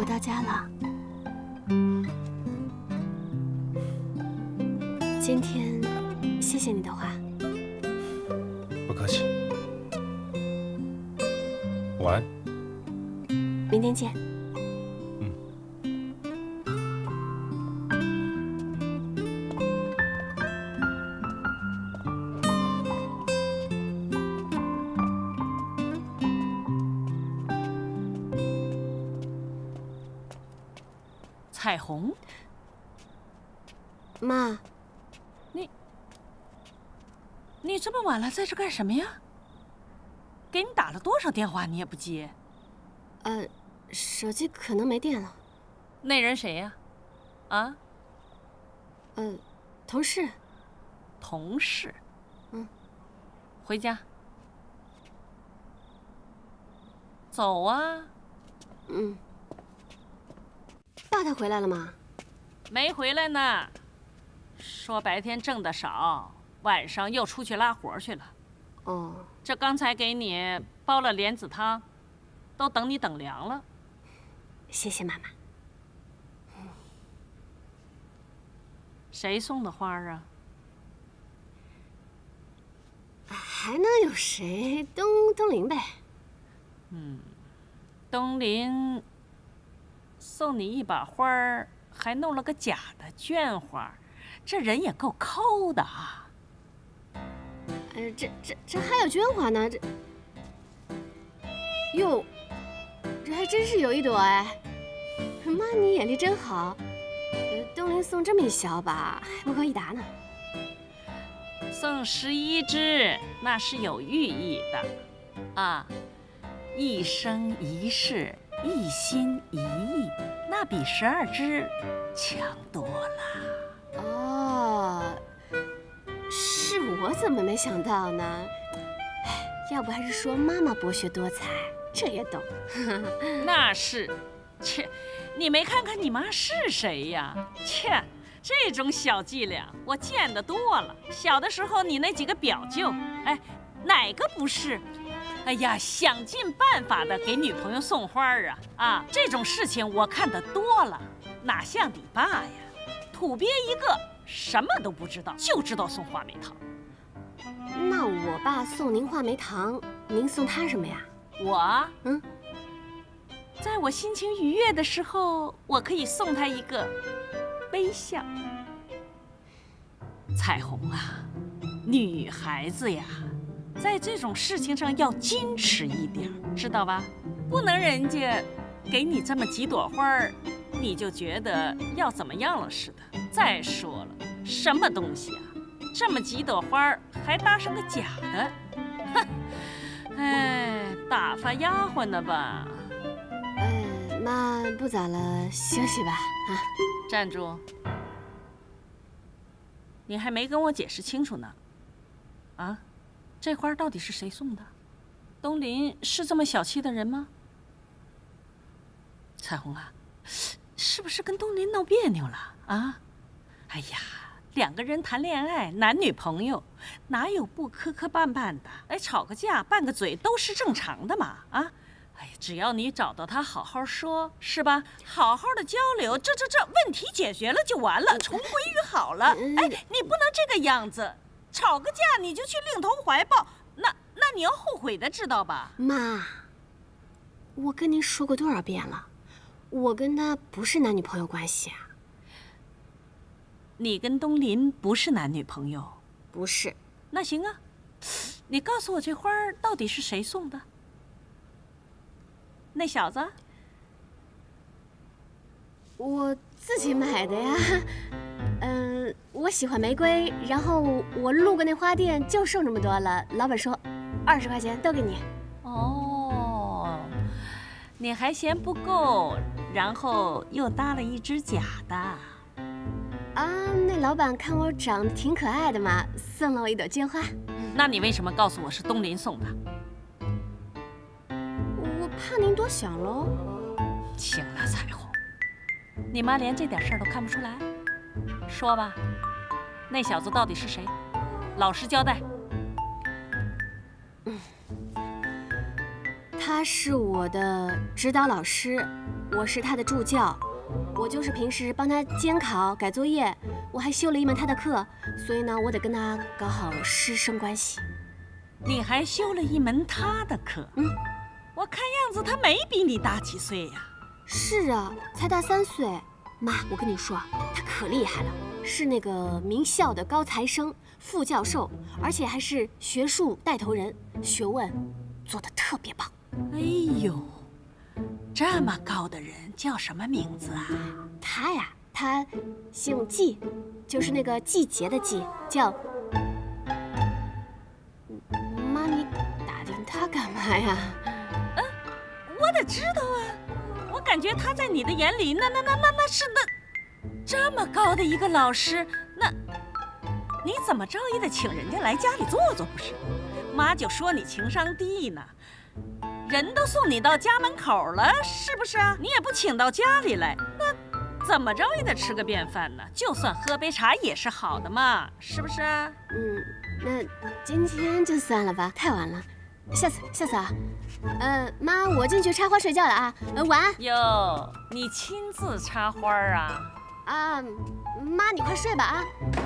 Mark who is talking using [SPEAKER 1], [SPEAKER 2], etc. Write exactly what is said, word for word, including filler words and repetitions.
[SPEAKER 1] 我到家了。今天谢谢你的话。
[SPEAKER 2] 不客气。晚安。
[SPEAKER 1] 明天见。
[SPEAKER 3] 彩虹，
[SPEAKER 1] 妈，
[SPEAKER 3] 你你这么晚了在这干什么呀？给你打了多少电话你也不接？
[SPEAKER 1] 呃，手机可能没电了。
[SPEAKER 3] 那人谁呀？啊？
[SPEAKER 1] 呃，同事。
[SPEAKER 3] 同事。
[SPEAKER 1] 嗯。
[SPEAKER 3] 回家。走啊。
[SPEAKER 1] 嗯。 爸他回来了吗？
[SPEAKER 3] 没回来呢，说白天挣的少，晚上又出去拉活去了。
[SPEAKER 1] 哦，
[SPEAKER 3] 这刚才给你煲了莲子汤，都等你等凉了。
[SPEAKER 1] 谢谢妈妈。
[SPEAKER 3] 谁送的花啊？
[SPEAKER 1] 还能有谁？东东林呗。
[SPEAKER 3] 嗯，东林。 送你一把花儿，还弄了个假的绢花，这人也够抠的啊！
[SPEAKER 1] 呃，这这这还有绢花呢，这哟，这还真是有一朵哎！妈，你眼力真好。呃，东林送这么一小把，还不够一打呢。
[SPEAKER 3] 送十一支，那是有寓意的啊，一生一世。 一心一意，那比十二支强多了。
[SPEAKER 1] 哦，是我怎么没想到呢？哎，要不还是说妈妈博学多才，这也懂。
[SPEAKER 3] 那是，切，你没看看你妈是谁呀？切，这种小伎俩我见得多了。小的时候你那几个表舅，哎，哪个不是？ 哎呀，想尽办法的给女朋友送花儿啊啊！这种事情我看得多了，哪像你爸呀，土鳖一个，什么都不知道，就知道送话梅糖。
[SPEAKER 1] 那我爸送您话梅糖，您送他什么呀？
[SPEAKER 3] 我，
[SPEAKER 1] 嗯，
[SPEAKER 3] 在我心情愉悦的时候，我可以送他一个微笑。彩虹啊，女孩子呀。 在这种事情上要矜持一点，知道吧？不能人家给你这么几朵花儿，你就觉得要怎么样了似的。再说了，什么东西啊？这么几朵花儿还搭上个假的，哼！哎，打发丫鬟呢吧？
[SPEAKER 1] 呃，妈不早了，休息吧。啊，
[SPEAKER 3] 站住！你还没跟我解释清楚呢。啊？ 这花到底是谁送的？东林是这么小气的人吗？彩虹啊，是不是跟东林闹别扭了啊？哎呀，两个人谈恋爱，男女朋友，哪有不磕磕绊绊的？哎，吵个架，拌个嘴都是正常的嘛啊！哎，只要你找到他好好说，是吧？好好的交流，这这这问题解决了就完了，重归于好了。哎，你不能这个样子。 吵个架你就去另投怀抱，那那你要后悔的，知道吧？
[SPEAKER 1] 妈，我跟您说过多少遍了，我跟他不是男女朋友关系啊。
[SPEAKER 3] 你跟东林不是男女朋友？
[SPEAKER 1] 不是。
[SPEAKER 3] 那行啊，你告诉我这花儿到底是谁送的？那小子？
[SPEAKER 1] 我自己买的呀。嗯，我喜欢玫瑰，然后我路过那花店就剩这么多了。老板说，二十块钱都给你。
[SPEAKER 3] 哦，你还嫌不够，然后又搭了一只假的。
[SPEAKER 1] 啊，那老板看我长得挺可爱的嘛，送了我一朵绢花。
[SPEAKER 3] 那你为什么告诉我是东林送的？
[SPEAKER 1] 我怕您多想喽。
[SPEAKER 3] 行了，彩虹，你妈连这点事儿都看不出来？说吧，那小子到底是谁？老实交代。
[SPEAKER 1] 嗯，他是我的指导老师， 我是他的助教，我就是平时帮他监考、改作业，我还修了一门他的课，所以呢，我得跟他搞好师生关系。
[SPEAKER 3] 你还修了一门他的课？
[SPEAKER 1] 嗯，
[SPEAKER 3] 我看样子他没比你大几岁呀。
[SPEAKER 1] 是啊，才大三岁。妈，我跟你说，他可厉害了，是那个名校的高材生、副教授，而且还是学术带头人，学问做得特别棒。
[SPEAKER 3] 哎呦，这么高的人叫什么名字啊？
[SPEAKER 1] 他呀，他姓季，就是那个季节的季，叫……妈，你打听他干嘛呀？
[SPEAKER 3] 嗯，我得知道啊。我感觉他在你的眼里，那那那那那是那这么高的一个老师，那你怎么着也得请人家来家里坐坐不是？妈就说你情商低呢，人都送你到家门口了，是不是啊？你也不请到家里来，那怎么着也得吃个便饭呢？就算喝杯茶也是好的嘛，是不是啊？
[SPEAKER 1] 嗯，那今天就算了吧，太晚了，下次下次啊。呃，妈，我进去插花睡觉了啊，呃，晚安。
[SPEAKER 3] 哟，你亲自插花啊？
[SPEAKER 1] 啊，妈，你快睡吧啊。